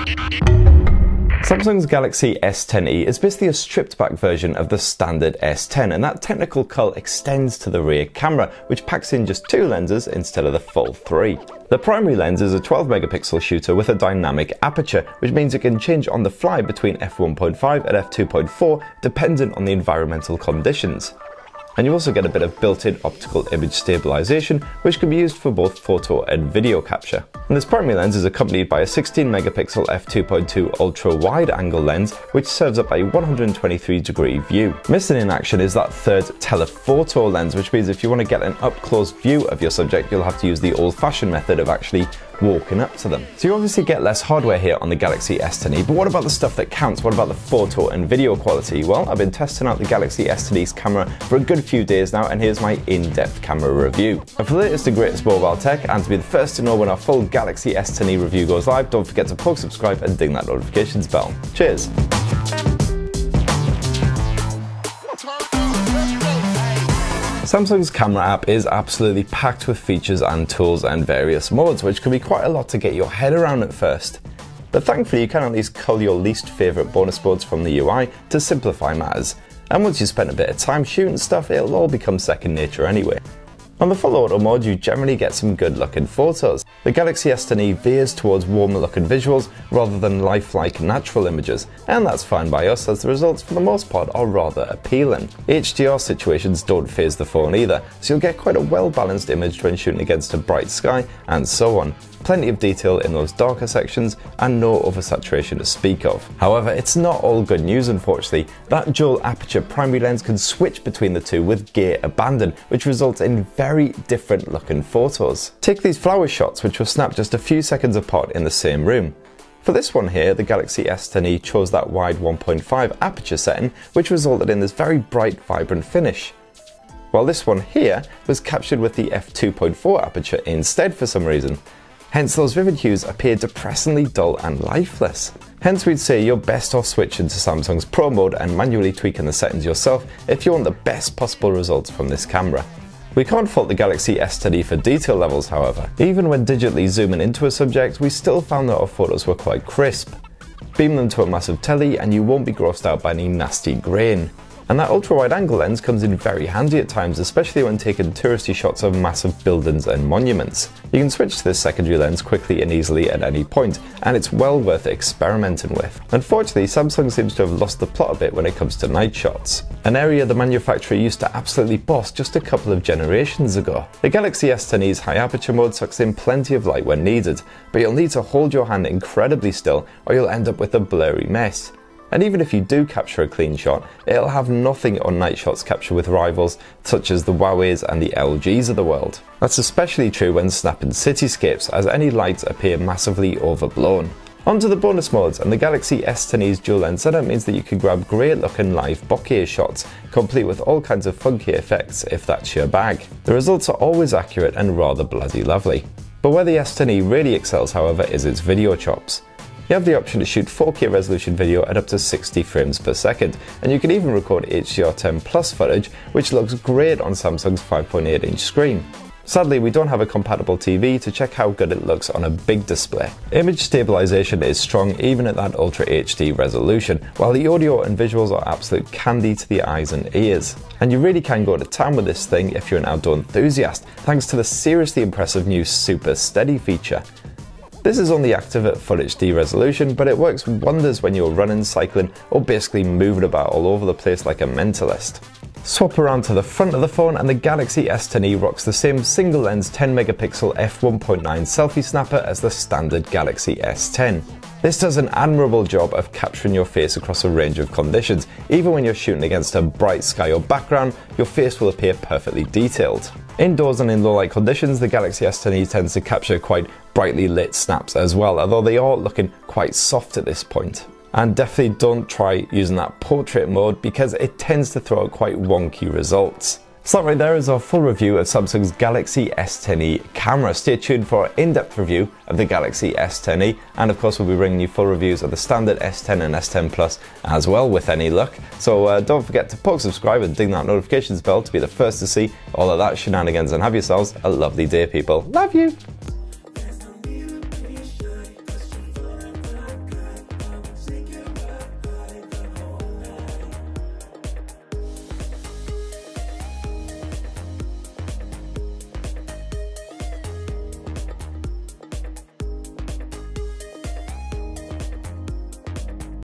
Samsung's Galaxy S10e is basically a stripped back version of the standard S10, and that technical cull extends to the rear camera, which packs in just 2 lenses instead of the full 3. The primary lens is a 12 megapixel shooter with a dynamic aperture, which means it can change on the fly between f1.5 and f2.4 dependent on the environmental conditions. And you also get a bit of built-in optical image stabilization, which can be used for both photo and video capture. And this primary lens is accompanied by a 16 megapixel f2.2 ultra wide angle lens, which serves up a 123-degree view. Missing in action is that third telephoto lens, which means if you want to get an up-close view of your subject, you'll have to use the old-fashioned method of actually walking up to them. So you obviously get less hardware here on the Galaxy S10e, but what about the stuff that counts? What about the photo and video quality? Well, I've been testing out the Galaxy S10e's camera for a good few days now, and here's my in-depth camera review. And for the latest and greatest mobile tech, and to be the first to know when our full Galaxy S10e review goes live, don't forget to poke subscribe and ding that notifications bell. Cheers! Samsung's camera app is absolutely packed with features and tools and various modes, which can be quite a lot to get your head around at first. But thankfully you can at least cull your least favourite bonus modes from the UI to simplify matters. And once you've spent a bit of time shooting stuff, it'll all become second nature anyway. On the full auto mode, you generally get some good looking photos. The Galaxy S10e veers towards warmer looking visuals rather than lifelike natural images, and that's fine by us as the results for the most part are rather appealing. HDR situations don't faze the phone either, so you'll get quite a well balanced image when shooting against a bright sky and so on. Plenty of detail in those darker sections and no oversaturation to speak of. However, it's not all good news unfortunately. That dual aperture primary lens can switch between the two with gear abandon, which results in very different looking photos. Take these flower shots which were snapped just a few seconds apart in the same room. For this one here, the Galaxy S10e chose that wide 1.5 aperture setting, which resulted in this very bright, vibrant finish. While this one here was captured with the f2.4 aperture instead for some reason. Hence those vivid hues appear depressingly dull and lifeless. Hence we'd say you're best off switching to Samsung's Pro mode and manually tweaking the settings yourself if you want the best possible results from this camera. We can't fault the Galaxy S10e for detail levels however. Even when digitally zooming into a subject, we still found that our photos were quite crisp. Beam them to a massive telly and you won't be grossed out by any nasty grain. And that ultra-wide angle lens comes in very handy at times, especially when taking touristy shots of massive buildings and monuments. You can switch to this secondary lens quickly and easily at any point, and it's well worth experimenting with. Unfortunately, Samsung seems to have lost the plot a bit when it comes to night shots, an area the manufacturer used to absolutely boss just a couple of generations ago. The Galaxy S10e's high aperture mode sucks in plenty of light when needed, but you'll need to hold your hand incredibly still or you'll end up with a blurry mess. And even if you do capture a clean shot, it'll have nothing on night shots captured with rivals such as the Huawei's and the LG's of the world. That's especially true when snapping cityscapes, as any lights appear massively overblown. Onto the bonus modes, and the Galaxy S10e's dual lens setup means that you can grab great looking live bokeh shots, complete with all kinds of funky effects if that's your bag. The results are always accurate and rather bloody lovely. But where the S10e really excels however is its video chops. You have the option to shoot 4K resolution video at up to 60 frames per second, and you can even record HDR10 Plus footage, which looks great on Samsung's 5.8-inch screen. Sadly, we don't have a compatible TV to check how good it looks on a big display. Image stabilization is strong even at that Ultra HD resolution, while the audio and visuals are absolute candy to the eyes and ears. And you really can go to town with this thing if you're an outdoor enthusiast, thanks to the seriously impressive new Super Steady feature. This is only active at Full HD resolution, but it works wonders when you're running, cycling, or basically moving about all over the place like a mentalist. Swap around to the front of the phone and the Galaxy S10e rocks the same single lens 10 megapixel f1.9 selfie snapper as the standard Galaxy S10. This does an admirable job of capturing your face across a range of conditions. Even when you're shooting against a bright sky or background, your face will appear perfectly detailed. Indoors and in low light conditions, the Galaxy S10e tends to capture quite brightly lit snaps as well, although they are looking quite soft at this point. And definitely don't try using that portrait mode because it tends to throw out quite wonky results. So that right there is our full review of Samsung's Galaxy S10e camera. Stay tuned for our in-depth review of the Galaxy S10e, and of course we'll be bringing you full reviews of the standard S10 and S10 Plus as well with any luck. So don't forget to poke subscribe and ding that notifications bell to be the first to see all of that shenanigans, and have yourselves a lovely day people. Love you!